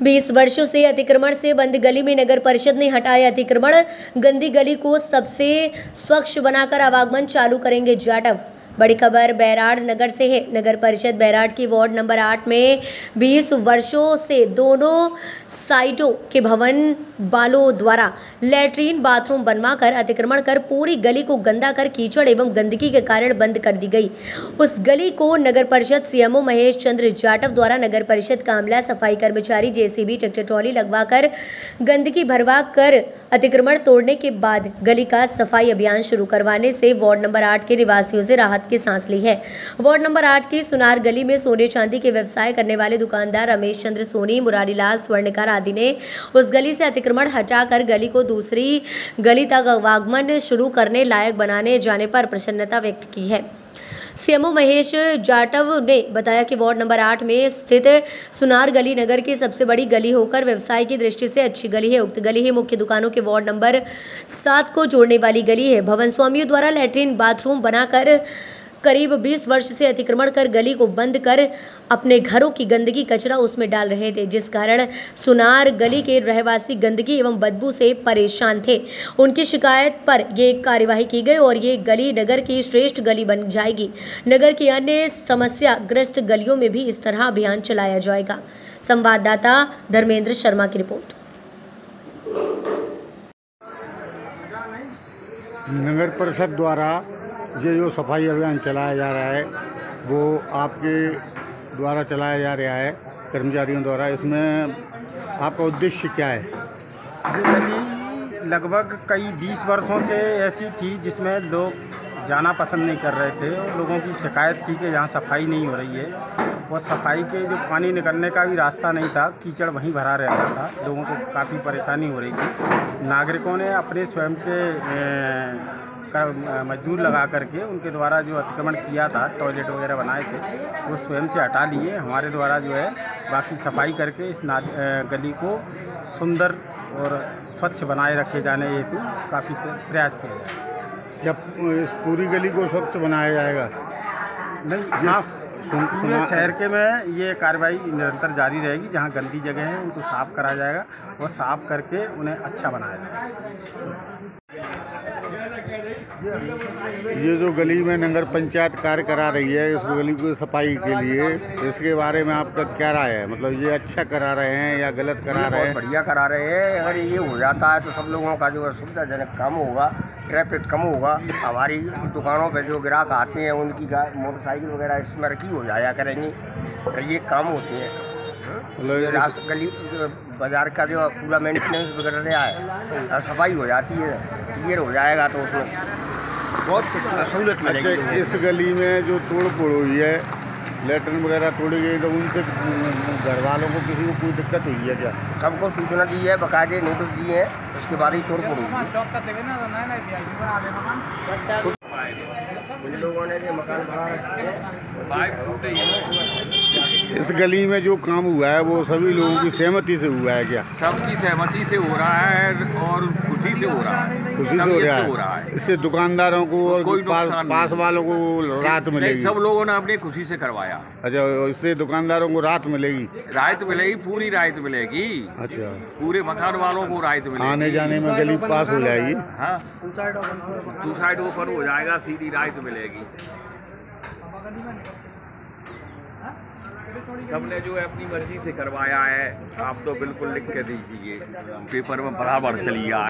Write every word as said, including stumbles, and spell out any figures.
बीस वर्षों से अतिक्रमण से बंद गली में नगर परिषद ने हटाए अतिक्रमण। गंदी गली को सबसे स्वच्छ बनाकर आवागमन चालू करेंगे जाटव। बड़ी खबर बैराड़ नगर से है। नगर परिषद बैराड़ की वार्ड नंबर आठ में बीस वर्षों से दोनों साइडों के भवन वालों द्वारा लैट्रीन बाथरूम बनवाकर अतिक्रमण कर पूरी गली को गंदा कर कीचड़ एवं गंदगी के कारण बंद कर दी गई। उस गली को नगर परिषद सीएमओ महेश चंद्र जाटव द्वारा नगर परिषद का अमला, सफाई कर्मचारी, जेसीबी, ट्रैक्टर ट्रॉली लगवाकर गंदगी भरवा कर अतिक्रमण तोड़ने के बाद गली का सफाई अभियान शुरू करवाने से वार्ड नंबर आठ के निवासियों से राहत की सांस ली है। वार्ड नंबर आठ की सुनार गली में सोने चांदी के व्यवसाय करने वाले दुकानदार रमेश चंद्र सोनी, मुरारीलाल स्वर्णकार आदि ने उस गली से अतिक्रमण हटाकर गली को दूसरी गली तक आवागमन शुरू करने लायक बनाने जाने पर प्रसन्नता व्यक्त की है। सीएमओ महेश जाटव ने बताया कि वार्ड नंबर आठ में स्थित सुनार गली नगर की सबसे बड़ी गली होकर व्यवसाय की दृष्टि से अच्छी गली है। उक्त गली ही मुख्य दुकानों के वार्ड नंबर सात को जोड़ने वाली गली है। भवन स्वामियों द्वारा लैट्रिन बाथरूम बनाकर करीब बीस वर्ष से अतिक्रमण कर गली को बंद कर अपने घरों की गंदगी कचरा उसमें डाल रहे थे, जिस कारण सुनार गली के रहवासी गंदगी एवं बदबू से परेशान थे। उनकी शिकायत पर ये कार्यवाही की गई और ये गली नगर की श्रेष्ठ गली बन जाएगी। नगर की अन्य समस्या ग्रस्त गलियों में भी इस तरह अभियान चलाया जाएगा। संवाददाता धर्मेंद्र शर्मा की रिपोर्ट। नगर परिषद द्वारा ये जो सफाई अभियान चलाया जा रहा है वो आपके द्वारा चलाया जा रहा है कर्मचारियों द्वारा, इसमें आपका उद्देश्य क्या है? ये गली लगभग कई बीस वर्षों से ऐसी थी जिसमें लोग जाना पसंद नहीं कर रहे थे और लोगों की शिकायत थी कि यहाँ सफाई नहीं हो रही है। वो सफाई के जो पानी निकलने का भी रास्ता नहीं था, कीचड़ वहीं भरा रहता था, लोगों को काफ़ी परेशानी हो रही थी। नागरिकों ने अपने स्वयं के ए, मजदूर लगा करके उनके द्वारा जो अतिक्रमण किया था, टॉयलेट वगैरह बनाए थे, वो स्वयं से हटा लिए। हमारे द्वारा जो है बाकी सफाई करके इस गली को सुंदर और स्वच्छ बनाए रखे जाने हेतु काफ़ी प्रयास किया जाए। जब इस पूरी गली को स्वच्छ बनाया जाएगा? नहीं, हाँ, पूरे शहर के में ये कार्रवाई निरंतर जारी रहेगी। जहाँ गंदी जगह है उनको साफ़ करा जाएगा और साफ़ करके उन्हें अच्छा बनाया जाएगा। ये जो गली में नगर पंचायत कार्य करा रही है इस गली को सफाई के लिए, इसके बारे में आपका क्या राय है? मतलब ये अच्छा करा रहे हैं या गलत करा रहे हैं? बढ़िया करा रहे हैं। अगर ये हो जाता है तो सब लोगों का जो है सुविधाजनक कम होगा, ट्रैफिक कम होगा, हमारी दुकानों पे जो ग्राहक आते हैं उनकी मोटरसाइकिल वगैरह इसमें रखी हो जाया करेंगी, कई ये काम होते हैं। मतलब रास्ता गली बाजार का जो पूरा मेंटेनेंस बिगड़ रहा है, सफाई हो जाती है, क्लियर हो जाएगा तो उसमें बहुत सहूलत मिलेगी। अच्छा, इस गली में जो तोड़ फोड़ हुई है, लैट्रिन वगैरह तोड़ी गई, तो उनसे घर वालों को किसी को कोई दिक्कत हुई है क्या? सबको सूचना दी है, बाकायदे नोटिस दिए हैं, उसके बाद ही तोड़ फोड़ हुई। उन लोगों ने जो मकान बना रखे हैं, इस गली में जो काम हुआ है वो सभी लोगों की सहमति से हुआ है क्या? सबकी सहमति से हो रहा है और खुशी से हो रहा है। खुशी से हो रहा है, हो रहा है। इससे दुकानदारों को और कोई पास, पास वालों को राहत मिलेगी। सब लोगों ने अपनी खुशी से करवाया। अच्छा, इससे दुकानदारों को राहत मिलेगी? राहत मिलेगी, पूरी राहत मिलेगी। अच्छा, पूरे मकान वालों को राहत मिलेगी। आने जाने में गली पास हो जाएगी। हाँ, टू साइड ओपन हो जाएगा, सीधी राहत मिलेगी। सबने जो है अपनी मर्जी से करवाया है। आप तो बिल्कुल लिख के दीजिए, पेपर में बराबर चलिए।